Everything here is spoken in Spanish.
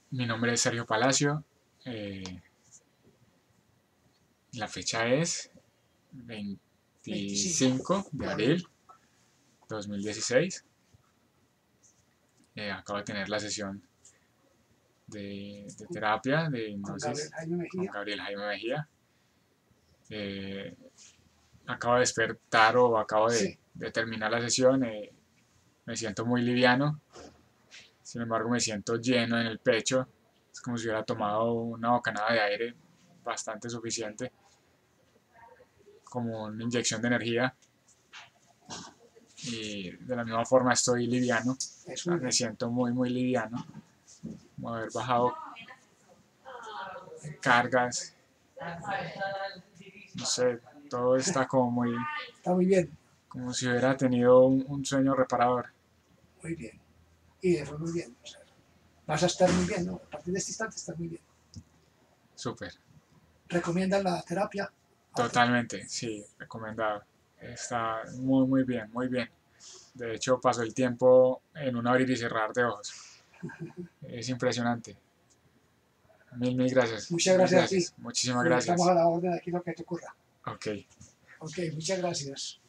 Mi nombre es Sergio Palacio. eh, la fecha es 25 de abril 2016. Acabo de tener la sesión de terapia de hipnosis con Gabriel Jaime Mejía. Acabo de despertar o acabo de terminar la sesión. Me siento muy liviano, sin embargo me siento lleno en el pecho. Es como si hubiera tomado una bocanada de aire bastante suficiente, como una inyección de energía. Y de la misma forma estoy liviano, me siento muy liviano, como haber bajado cargas, no sé, todo está como Está muy bien. como si hubiera tenido un sueño reparador. Muy bien. Y eso muy bien. O sea, vas a estar muy bien, ¿no? A partir de este instante estás muy bien. Súper. ¿Recomiendan la terapia? Totalmente, sí, recomendado. Está muy bien, muy bien. De hecho, pasó el tiempo en un abrir y cerrar de ojos. Es impresionante. Mil gracias. Muchas Mil gracias a ti. gracias. Muchísimas Y estamos gracias. a la orden de aquí lo que te ocurra. Ok. Ok, muchas gracias.